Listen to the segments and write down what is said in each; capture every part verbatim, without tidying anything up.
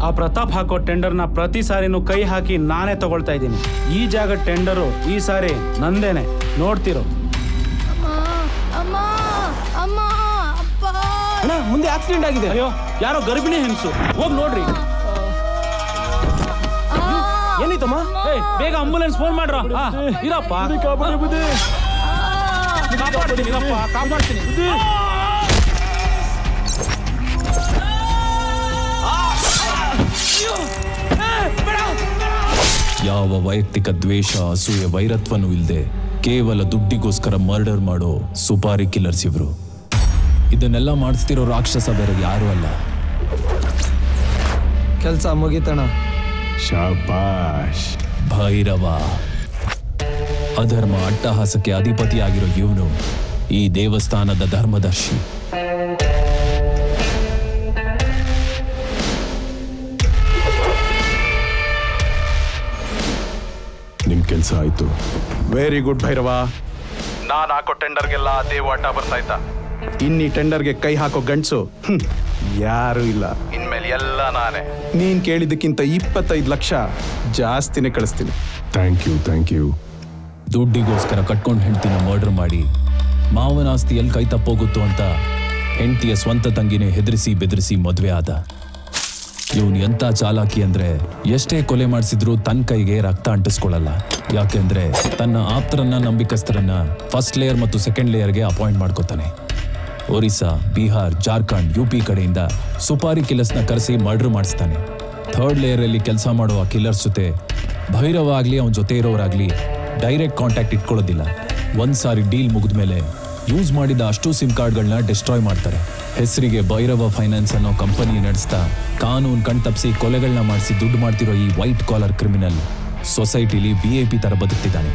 ಆ ಪ್ರತಾಪ್ ಹಾಕೋ ಟೆಂಡರ್ನ ಪ್ರತಿ ಸಾರಿನೂ ಕೈ ಹಾಕಿ ನಾನೇ ತಗೊಳ್ತಾ ಇದ್ದೀನಿ. ಈ ಜಾಗ ಟೆಂಡರು ಈ ಸಾರಿ ನಂದೇನೆ, ನೋಡ್ತಿರೋ. ಅಣ್ಣ ಮುಂದೆ ಆಕ್ಸಿಡೆಂಟ್ ಆಗಿದೆ. ಅಯ್ಯೋ ಯಾರೋ ಗರ್ಭಿಣಿ ಹೆಂಗಸು, ಹೋಗಿ ನೋಡ್ರಿ. ಏನಿತ್ತಮ್ಮ? ಏ ಬೇಗ ಆಂಬುಲೆನ್ಸ್ ಫೋನ್ ಮಾಡ್ರ. ಇರಪ್ಪ ಕಾಪಾಡ್ತೀನಿ, ಇರಪ್ಪ ಕಾಪಾಡ್ತೀನಿ. ಯಾವ ವೈಯಕ್ತಿಕ ದ್ವೇಷ, ಅಸೂಯೆ, ವೈರತ್ವನೂ ಇಲ್ಲದೆ ಕೇವಲ ದುಡ್ಡಿಗೋಸ್ಕರ ಮರ್ಡರ್ ಮಾಡೋ ಸುಪಾರಿ ಕಿಲ್ಲರ್ಸ್ ಇವರು. ಇದನ್ನೆಲ್ಲ ಮಾಡಿಸ್ತಿರೋ ರಾಕ್ಷಸ ಬೇರೆ ಯಾರು ಅಲ್ಲ. ಕೆಲಸ ಮುಗಿತಣ. ಶಾಬಾಷ್. ಭೈರವ. ಅಧರ್ಮ ಅಟ್ಟಹಾಸಕ್ಕೆ ಅಧಿಪತಿಯಾಗಿರೋ ಇವನು ಈ ದೇವಸ್ಥಾನದ ಧರ್ಮದರ್ಶಿ. ನಿಮ್ ಕೆಲಸ ಆಯ್ತು. Very good Bhairava. ನಾನು ಹಾಕೋ ಟೆಂಡರ್ಗೆಲ್ಲ ಅದೇ ವಾಟ ಬರ್ತಾಯ್ತಾ? ಇನ್ನಿ ಟೆಂಡರ್ಗೆ ಕೈ ಹಾಕೋ ಗಂಡ್ಸು ಯಾರು ಇಲ್ಲ. ಇನ್ಮೇಲೆ ಎಲ್ಲ ನಾನೇ. ನೀನ್ ಕೇಳಿದ್ದಕ್ಕಿಂತ ಇಪ್ಪತ್ತೈದು ಲಕ್ಷ ಜಾಸ್ತಿನೇ ಕಳಿಸ್ತೀನಿ. Thank you thank you. ದುಡ್ಡಿಗೋಸ್ಕರ ಕಟ್ಕೊಂಡು ಹೆಂಡ್ತಿನ ಮರ್ಡರ್ ಮಾಡಿ ಮಾವನ ಆಸ್ತಿ ಎಲ್ಲಿ ಕೈ ತಪ್ಪೋಗುತ್ತೋ ಅಂತ ಹೆಂಡತಿಯ ಸ್ವಂತ ತಂಗಿನೇ ಹೆದರಿಸಿ ಬೆದರಿಸಿ ಮದುವೆ ಆದ. ಇವನು ಎಂಥ ಚಾಲಾಕಿ ಅಂದ್ರೆ ಎಷ್ಟೇ ಕೊಲೆ ಮಾಡಿಸಿದ್ರು ತನ್ನ ಕೈಗೆ ರಕ್ತ ಅಂಟಿಸ್ಕೊಳ್ಳಲ್ಲ. ಯಾಕೆಂದ್ರೆ ತನ್ನ ಆಪ್ತರನ್ನ ನಂಬಿಕಸ್ಥರನ್ನ ಫಸ್ಟ್ ಲೇಯರ್ ಮತ್ತು ಸೆಕೆಂಡ್ ಲೇಯರ್ಗೆ ಅಪಾಯಿಂಟ್ ಮಾಡ್ಕೋತಾನೆ. ಒರಿಸ್ಸಾ, ಬಿಹಾರ್, ಜಾರ್ಖಂಡ್, ಯು ಪಿ ಕಡೆಯಿಂದ ಸುಪಾರಿ ಕಿಲ್ಲರ್ಸ್ನ ಕರೆಸಿ ಮರ್ಡರ್ ಮಾಡಿಸ್ತಾನೆ. ಥರ್ಡ್ ಲೇಯರಲ್ಲಿ ಕೆಲಸ ಮಾಡೋ ಆ ಕಿಲ್ಲರ್ಸ್ ಜೊತೆ ಭೈರವ ಆಗಲಿ ಅವನ ಜೊತೆ ಇರೋರಾಗ್ಲಿ ಡೈರೆಕ್ಟ್ ಕಾಂಟ್ಯಾಕ್ಟ್ ಇಟ್ಕೊಳ್ಳೋದಿಲ್ಲ. ಒಂದು ಸಾರಿ ಡೀಲ್ ಮುಗಿದ ಮೇಲೆ ಯೂಸ್ ಮಾಡಿದ ಅಷ್ಟು ಸಿಮ್ ಕಾರ್ಡ್ಗಳನ್ನ ಡಿಸ್ಟ್ರಾಯ್ ಮಾಡ್ತಾರೆ. ಹೆಸರಿಗೆ ಭೈರವ ಫೈನಾನ್ಸ್ ಅನ್ನೋ ಕಂಪನಿ ನಡೆಸ್ತಾ ಕಾನೂನು ಕಣ್ತಪ್ಪಿಸಿ ಕೊಲೆಗಳನ್ನ ಮಾಡಿಸಿ ದುಡ್ಡು ಮಾಡ್ತಿರೋ ಈ ವೈಟ್ ಕಾಲರ್ ಕ್ರಿಮಿನಲ್ ಸೊಸೈಟಿಲಿ ವಿ ಐ ಪಿ ತರ ಬದುಕ್ತಿದ್ದಾನೆ.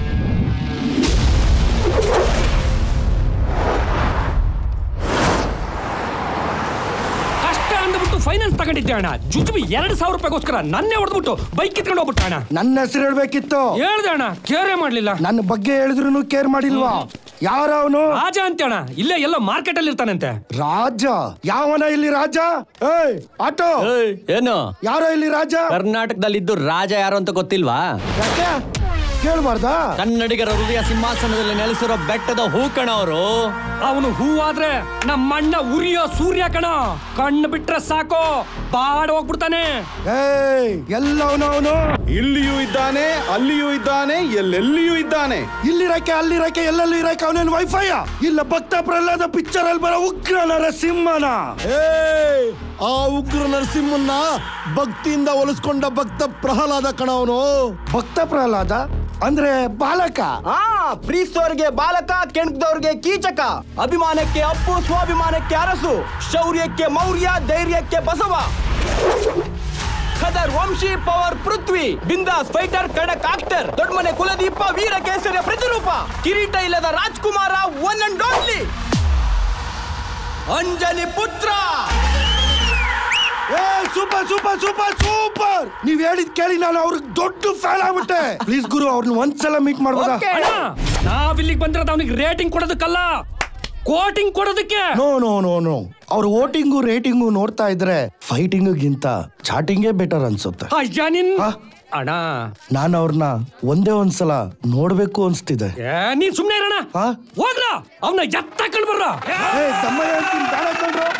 ಫೈನಾನ್ಸ್ ತಗೊಂಡಿದ್ದೆ ಅಣ್ಣ, ಜುಜುಬಿ ಎರಡು ಸಾವಿರ ರೂಪಾಯಿಗೋಸ್ಕರ ನನ್ನೇ ಹೊಡೆದ್ಬಿಟ್ಟು ಬೈಕ್ ಕಿತ್ಕೊಂಡು ಹೋಗ್ಬಿಟ್ಟ ಅಣ್ಣ. ನನ್ನ ಹೆಸರು ಹೇಳ್ಬೇಕಿತ್ತು. ಹೇಳ್ದೆ ಅಣ್ಣ, ಕೇರೇ ಮಾಡ್ಲಿಲ್ಲ. ನನ್ನ ಬಗ್ಗೆ ಹೇಳಿದ್ರು ಕೇರ್ ಮಾಡಿಲ್ವಾ? ಯಾರ ಅವನು? ರಾಜ ಅಂತ ಅಣ್ಣ, ಇಲ್ಲೇ ಎಲ್ಲೋ ಮಾರ್ಕೆಟ್ ಅಲ್ಲಿ ಇರ್ತಾನಂತೆ. ರಾಜ? ಯಾವನ ಇಲ್ಲಿ ರಾಜ? ಏಯ್ ಆಟೋ, ಏನು ಯಾರೋ ಇಲ್ಲಿ ರಾಜ? ಕರ್ನಾಟಕದಲ್ಲಿ ಇದ್ದು ರಾಜ ಯಾರು ಅಂತ ಗೊತ್ತಿಲ್ವಾ? ಯಾಕೆ ಕೇಳ್ಬಾರ್ದ? ಕನ್ನಡಿಗರ ಹೃದಯ ಸಿಂಹಾಸನದಲ್ಲಿ ನೆಲೆಸಿರೋ ಬೆಟ್ಟದ ಹೂ ಕಣ ಅವರು. ಅವನು ಹೂವಾದ್ರೆ ನಮ್ಮಣ್ಣ ಉರಿಯೋ ಸೂರ್ಯ ಕಣ. ಕಣ್ಣು ಬಿಟ್ರೆ ಸಾಕು ಬಾಡ ಹೋಗ್ಬಿಡ್ತಾನೆ. ಏಯ್ ಎಲ್ಲವನವನು? ಇಲ್ಲಿಯೂ ಇದ್ದಾನೆ, ಅಲ್ಲಿಯೂ ಇದ್ದಾನೆ, ಎಲ್ಲೆಲ್ಲಿಯೂ ಇದ್ದಾನೆ. ಇಲ್ಲಿರಕ್ಕೆ ಅಲ್ಲಿರಕ್ಕೆ ಎಲ್ಲೆಲ್ಲಿ ಇರಕ್ಕೆ ಅವನೇನು ವೈಫೈಯ? ಇಲ್ಲ ಭಕ್ತ ಪ್ರಹ್ಲಾದ ಪಿಕ್ಚರ್ ಅಲ್ಲಿ ಬರೋ ಉಗ್ರ ನರಸಿಂಹನ? ಏಯ್ ಆ ಉಗ್ರ ನರಸಿಂಹನ್ನ ಭಕ್ತಿಯಿಂದ ಒಲಿಸ್ಕೊಂಡ ಭಕ್ತ ಪ್ರಹ್ಲಾದ ಕಣ ಅವನು. ಭಕ್ತ ಪ್ರಹ್ಲಾದ ಅಂದ್ರೆ ಬಾಲಕ. ಆ ಪ್ರೀತಿಸೋರ್ಗೆ ಬಾಲಕ, ಕೆಣಕದವ್ರಿಗೆ ಕೀಚಕ, ಅಭಿಮಾನಕ್ಕೆ ಅಪ್ಪು, ಸ್ವಾಭಿಮಾನಕ್ಕೆ ಅರಸು, ಶೌರ್ಯಕ್ಕೆ ಮೌರ್ಯ, ಧೈರ್ಯಕ್ಕೆ ಬಸವ, ಖದರ್ ವಂಶಿ, ಪವರ್ ಪೃಥ್ವಿ, ಬಿಂದಾಸ್ ಫೈಟರ್, ಖಡಕ್ ಆಕ್ಟರ್, ದೊಡ್ಡಮನೆ ಕುಲದೀಪ, ವೀರ ಕೇಸರಿಯ ಪ್ರತಿರೂಪ, ಕಿರೀಟ ಇಲ್ಲದ Raajakumara, one and only Anjaniputra. ಏ ಸೂಪರ್ ಸೂಪರ್ ಸೂಪರ್ ಸೂಪರ್. ನೀವ್ ಹೇಳಿದ್ ಕೇಳಿ ನಾನು ಅವ್ರಿಗೆ ದೊಡ್ಡ ಫ್ಯಾನ್ ಆಗ್ಬಿಟ್ಟೆ. ಪ್ಲೀಸ್ ಗುರು, ಅವ್ರನ್ನ ಒಂದ್ಸಲ ಮೀಟ್ ಮಾಡ್ಬೋದಾ? ನಾವಿಲ್ಲಿಗೆ ಬಂದಿರೋದು ಅವನಿಗೆ ರೇಟಿಂಗ್ ಕೊಡೋದಕ್ಕಲ್ಲ, ಕೋಟಿಂಗ್ ಕೊಡೋದಕ್ಕೆ. ನೋ ನೋ ನೋ ನೋ ಅವ್ರ ವೋಟಿಂಗು ರೇಟಿಂಗು ನೋಡ್ತಾ ಇದ್ರೆ ಫೈಟಿಂಗಿಂತ ಚಾಟಿಂಗೇ ಬೆಟರ್ ಅನ್ಸುತ್ತೆ. ಅಯ್ಯ ನಿನ್ ಅಣ್ಣ, ನಾನು ಅವ್ರನ್ನ ಒಂದೇ ಒಂದ್ಸಲ ನೋಡ್ಬೇಕು ಅನ್ಸ್ತಿದೆ. ನೀನ್ ಸುಮ್ನೆ ಇರೋಣ, ಹೋಗ್ರ ಅವನ್ನ ಎತ್ತ ಕಂಡು ಬರ್ರ. ತಮ್ಮಯ್ಯ ಅಂತೀನಿ, ಬೇಡ ಕಂಡ್ರು.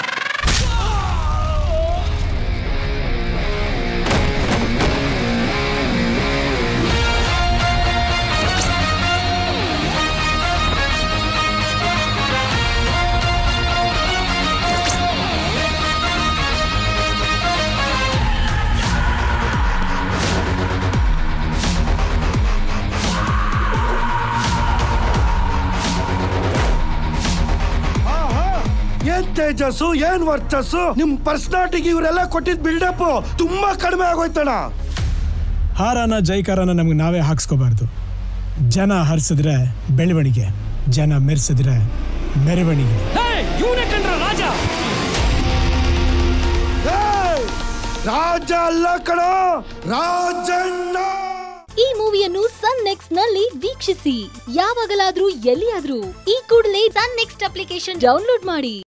ಏನ್ ತೇಜಸ್ಸು, ಏನ್ ವರ್ಚಸ್ಸು, ನಿಮ್ ಪರ್ಸನಾಲಿಟಿಗೆ ಇವರೆಲ್ಲ ಕೊಟ್ಟಿದ್ ಬಿಲ್ಡಪ್ ತುಂಬಾ ಕಡಿಮೆ ಆಗೋಯ್ತಣ. ಹಾರನ ಜೈಕಾರನ ನಮ್ಗೆ ನಾವೇ ಹಾಕ್ಸ್ಕೋಬಾರ್ದು. ಜನ ಹರಿಸಿದ್ರೆ ಬೆಳವಣಿಗೆ, ಜನ ಮೆರೆಸಿದ್ರೆ ಮೆರವಣಿಗೆ. ರಾಜ ರಾಜ ಅಲ್ಲ ಕಣ, ರಾಜಣ್ಣ. ಈ ಮೂವಿಯನ್ನು ಸನ್ ನೆಕ್ಸ್ಟ್ ನಲ್ಲಿ ವೀಕ್ಷಿಸಿ. ಯಾವಾಗಲಾದ್ರೂ ಎಲ್ಲಿಯಾದ್ರೂ ಈ ಕೂಡಲೇ ಸನ್ ನೆಕ್ಸ್ಟ್ ಅಪ್ಲಿಕೇಶನ್ ಡೌನ್ಲೋಡ್ ಮಾಡಿ.